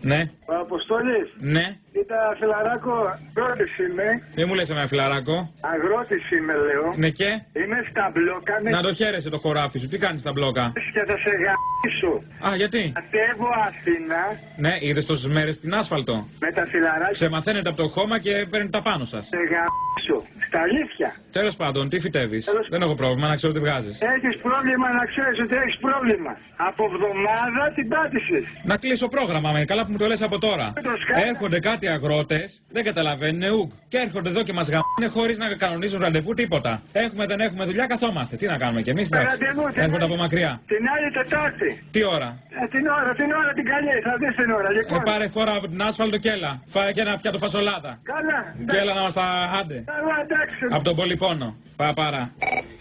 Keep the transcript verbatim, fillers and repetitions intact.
Ναι. Ο Αποστόλης. Ναι. Κοίτα, φιλαράκο, αγρότης είμαι. Δεν μου λες εμένα φιλαράκο. Αγρότης είμαι, λέω. Ναι και. Είμαι στα μπλόκα. Με... Να το χαίρεσαι το χωράφι σου. Τι κάνεις στα μπλόκα? Και θα σε γαμίσω. Α, γιατί? Κατέβω Αθήνα. Ναι, είδες τόσες μέρες στην άσφαλτο. Με τα φιλαράκια. Ξεμαθαίνετε από το χώμα και παίρνετε τα πάνω σας. Σε γαμίσω. Στα αλήθεια. Τέλος πάντων, τι φυτεύεις? Τέλος... Δεν έχω πρόβλημα, να ξέρω τι βγάζεις. Έχεις πρόβλημα, να ξέρεις ότι έχεις πρόβλημα. Από εβδομάδα την πάτησες. Να κλείσω πρόγραμμα με, καλά που μου το λες από τώρα. Σκάτα. Έρχονται κάτι αγρότες, δεν καταλαβαίνουν ουκ. Και έρχονται εδώ και μας γαμάνε χωρίς να κανονίζουν ραντεβού τίποτα. Έχουμε, δεν έχουμε δουλειά, καθόμαστε. Τι να κάνουμε κι εμείς, εντάξει. Έρχονται από μακριά. Την άλλη Τετάρτη. Τι ώρα? Ε, την ώρα, την ώρα την καλή, θα δεις την ώρα. Λοιπόν. Ε, πάρε φορά από την άσφαλτο και έλα. Φάε και ένα πιάτο φασολάδα. Καλά. Και έλα να μας τα άντε. Καλά, εντάξει. Από τον Πολυπόνο. Πα, πάρα.